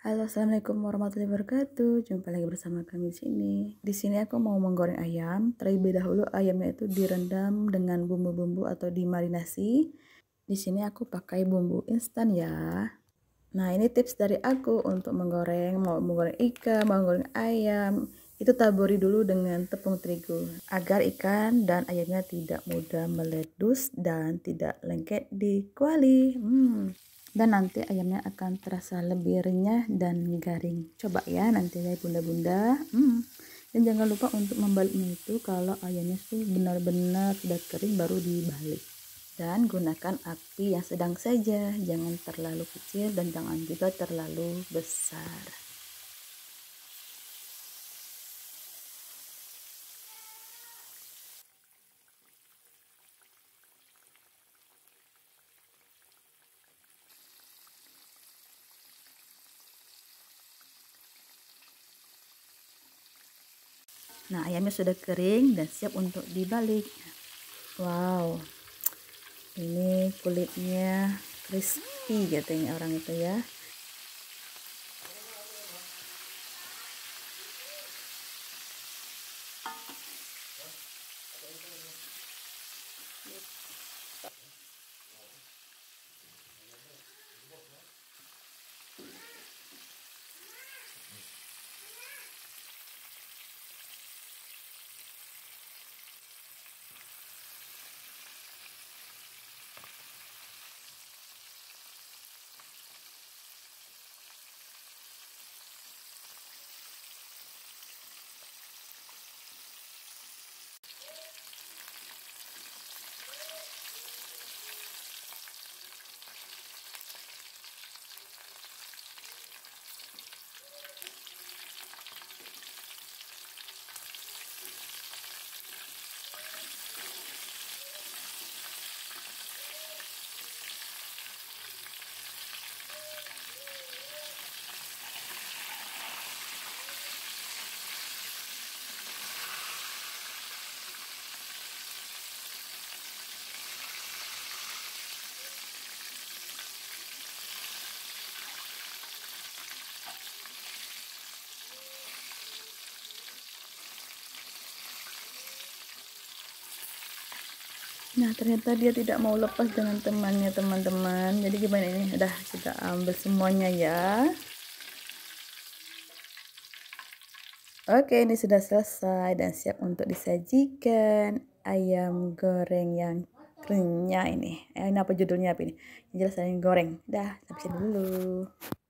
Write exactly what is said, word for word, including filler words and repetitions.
Halo, assalamualaikum warahmatullahi wabarakatuh. Jumpa lagi bersama kami di sini. Di sini aku mau menggoreng ayam. Terlebih dahulu ayamnya itu direndam dengan bumbu-bumbu atau dimarinasi. Di sini aku pakai bumbu instan ya. Nah, ini tips dari aku untuk menggoreng, mau menggoreng ikan, mau menggoreng ayam. Itu taburi dulu dengan tepung terigu agar ikan dan ayamnya tidak mudah meledus dan tidak lengket di kuali. Hmm. Dan nanti ayamnya akan terasa lebih renyah dan garing. Coba ya nanti ya bunda-bunda. Hmm. Dan jangan lupa untuk membaliknya itu kalau ayamnya tuh benar-benar sudah kering baru dibalik. Dan gunakan api yang sedang saja, jangan terlalu kecil dan jangan juga terlalu besar. Nah, ayamnya sudah kering dan siap untuk dibalik. Wow, ini kulitnya crispy katanya orang itu ya. Nah, ternyata dia tidak mau lepas dengan temannya, teman-teman. Jadi gimana ini? Udah kita ambil semuanya ya. Oke, ini sudah selesai dan siap untuk disajikan. Ayam goreng yang kenyal ini. Eh, ini apa judulnya apa ini? Yang jelas ayam goreng. Dah, sampai sini dulu.